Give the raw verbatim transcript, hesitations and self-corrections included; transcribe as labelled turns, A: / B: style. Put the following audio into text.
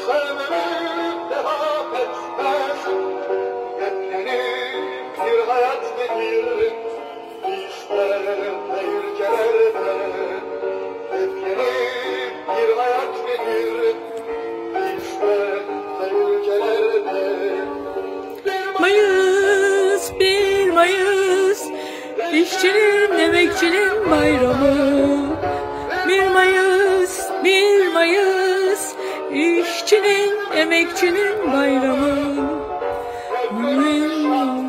A: sevmemi devam etmez. Beklenip bir hayat verir, ister seyircelerde. Beklenip bir hayat verir, ister seyircelerde.
B: Mayıs, bir Mayıs, işçinin, emekçinin bayramı. Bir Mayıs, bir Mayıs, işçinin, emekçinin bayramı.